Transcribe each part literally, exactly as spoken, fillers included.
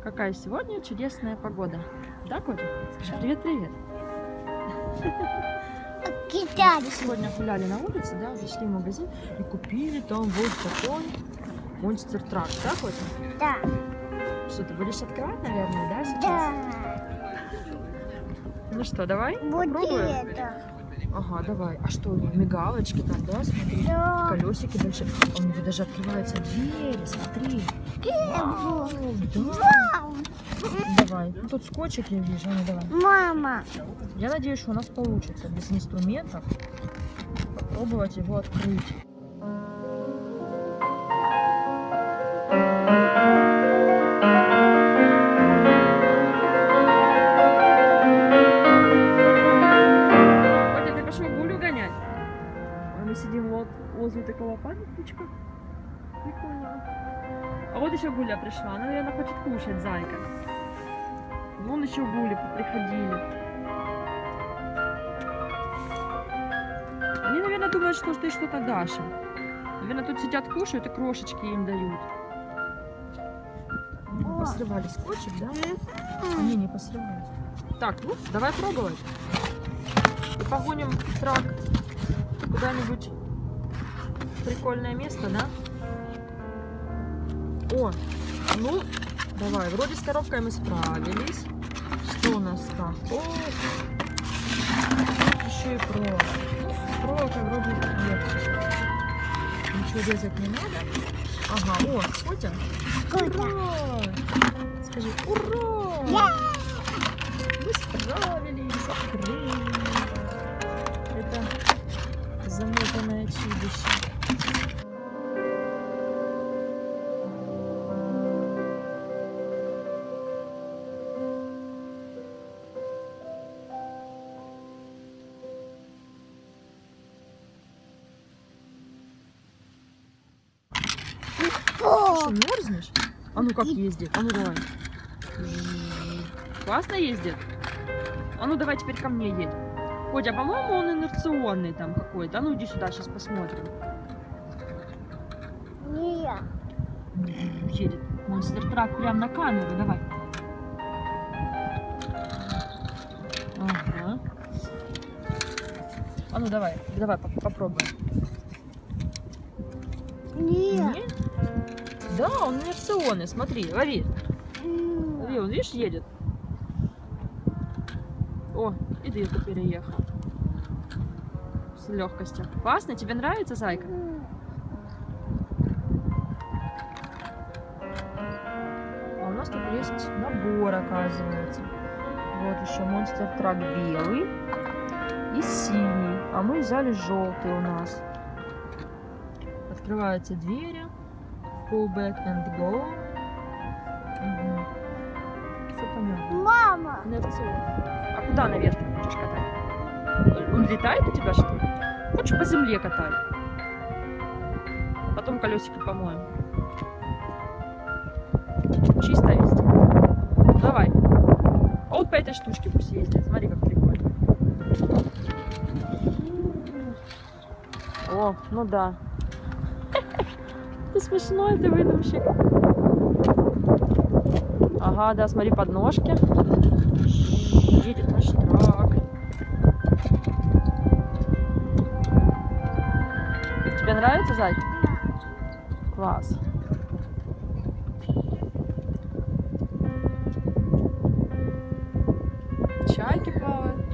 Какая сегодня чудесная погода. Да, Котя? Скажи привет-привет. Мы сегодня гуляли на улице, да, зашли в магазин и купили там вот такой монстр трак, да, Котя? Да. Что, ты будешь открывать, наверное, да, сейчас? Да. Ну что, давай Вот попробуем? это. Ага, давай. А что, мигалочки там, да, смотри? Да. Колесики большие. А у него даже открываются двери, смотри. Вау, да. Вау. Давай. Ну, тут скотчик я вижу, ну давай. Мама. Я надеюсь, что у нас получится без инструментов попробовать его открыть. Котя, ты пошел гулю гонять? А мы сидим вот возле такого памятничка. Прикольно. А вот еще Гуля пришла. Она, наверное, хочет кушать, зайка. Вон еще Гули приходили. Они, наверное, думают, что ты что-то дашь им. Наверное, тут сидят, кушают и крошечки им дают. Они посрывали скотчик, да? Они не посрывали. Так, ну, давай пробовать. И погоним трак куда-нибудь в прикольное место, да? О, ну, давай, вроде с коробкой мы справились. Что у нас там? О, еще и проволока. Проволока вроде легче. Ничего резать не надо. Ага, о, Котя. Ура! Скажи, ура! Yeah. Мы справились, открыли. Это замотанное чудище. Что, мерзнешь? А ну как ездит? А ну давай. Классно ездит? А ну давай теперь ко мне едь. Котя, а по-моему он инерционный там какой-то. А ну иди сюда, сейчас посмотрим. Нет. Едет монстр трак прям на камеру, давай. Ага. А ну давай, давай попробуем. Нет. Нет? Да, он инерционный, смотри, лови. Лови, он, видишь, едет. О, и дырку переехал. С легкостью. Классно? Тебе нравится, зайка? А у нас тут есть набор, оказывается. Вот еще монстр трак белый и синий. А мы взяли желтый у нас. Открываются двери. Pull back and go. Угу. Все понятно. Мама. Инерционный. А куда наверх ты хочешь катать? Он летает у тебя, что ли? Хочешь по земле катай? Потом колесико помоем. Чисто везде. Давай. А вот по этой штучке пусть ездит. Смотри, как прикольно. О, ну да. Ты смешной, ты выдумщик. Ага, да, смотри, подножки. Едет наш трак. Тебе нравится, зайка? Класс. Чайки плавают.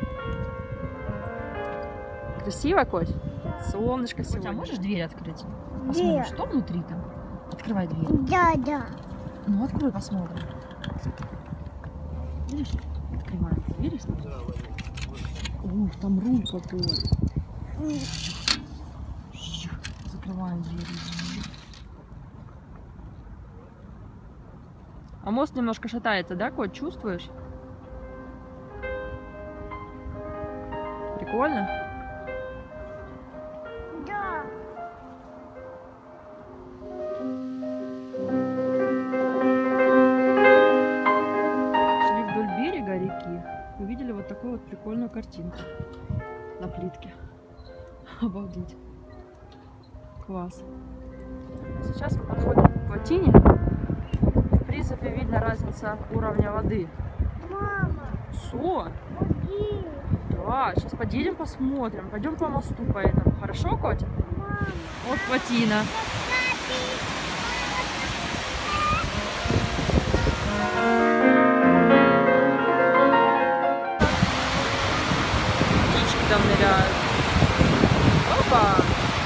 Красиво, Коть? Солнышко сегодня. А можешь дверь открыть? Посмотрим, что внутри там. Открывай дверь. Да, да. Ну, открой, посмотрим. Видишь? Открываем дверь, смотри. Ух, там руль какой. Закрываем дверь. А мост немножко шатается, да, Коть? Чувствуешь? Прикольно? Да. Шли вдоль берега реки, увидели вот такую вот прикольную картинку на плитке. Обалдеть. Класс. Сейчас мы подходим к плотине в принципе, видно разница уровня воды. Мама, Все. иди. Да, сейчас подъедем, посмотрим. Пойдем по мосту по этому. Хорошо, Котя? Мама. Вот плотина. Птички там ныряют. Опа!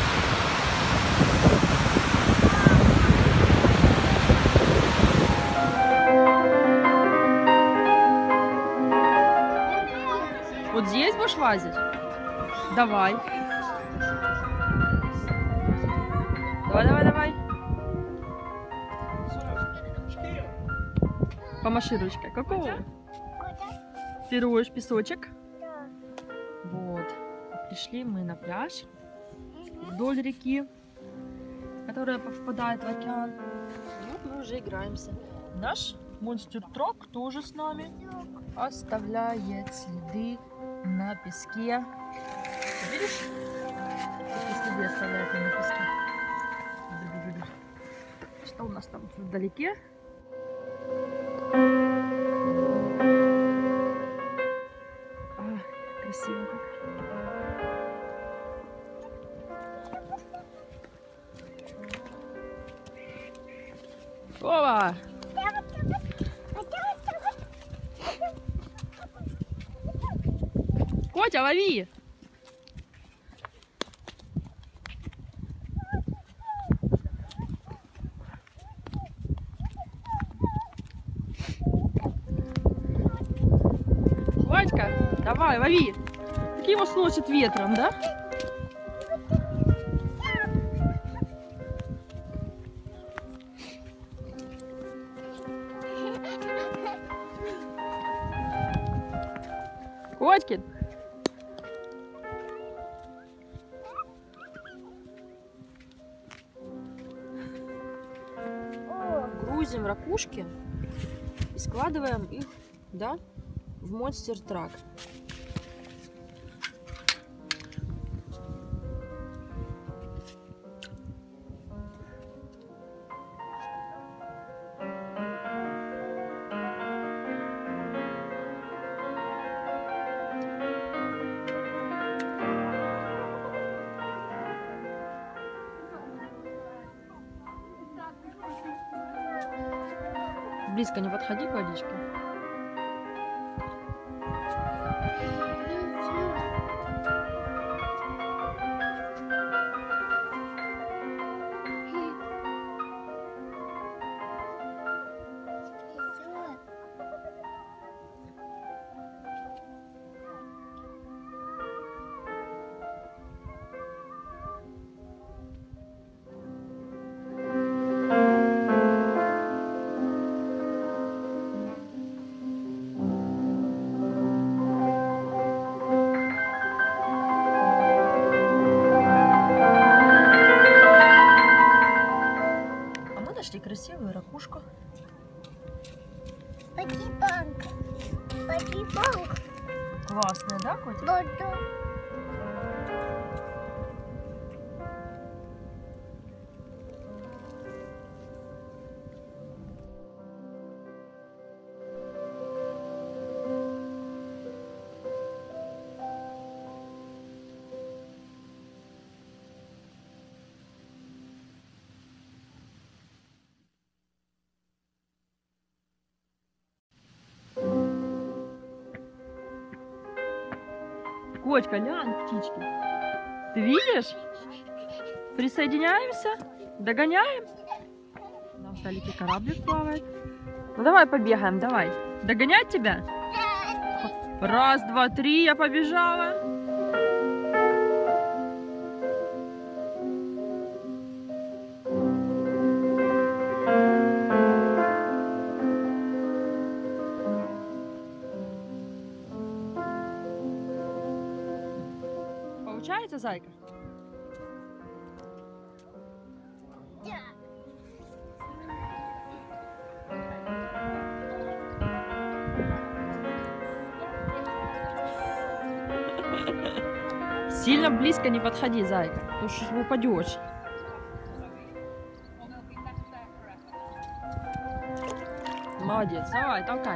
Вот здесь будешь лазить? Давай. Давай, давай, давай. Помаши ручкой. Какого? Ты роешь песочек? Да. Вот. Пришли мы на пляж вдоль реки, которая впадает в океан. Вот мы уже играемся. Наш монстр-трак тоже с нами оставляет следы на песке. Видишь? Какие следы оставляет он на песке? Что у нас там вдалеке? А, красиво как. Ова! Котя, лови! Вадька, давай, лови! Так его сносит ветром, да? Котькин! Грузим ракушки и складываем их, да, в монстр-трак. Близко не подходи к водичке. Нашли красивую ракушку. Пати-банк. Пати-банк. Классная, да, Котя? Да, да. Котька, глянь, птички. Ты видишь? Присоединяемся? Догоняем? Там вдалеке кораблик плавает. Ну давай побегаем, давай. Догонять тебя? Раз, два, три, я побежала. Получается, зайка? Сильно близко не подходи, зайка, потому что упадешь. Молодец, давай, толкай.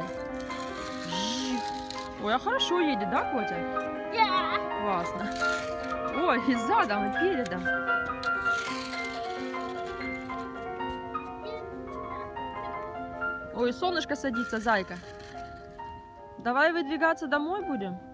Ой, а хорошо едет, да, Котя? Да. Классно. Ой, и задом, и передом. Ой, солнышко садится, зайка. Давай выдвигаться домой будем?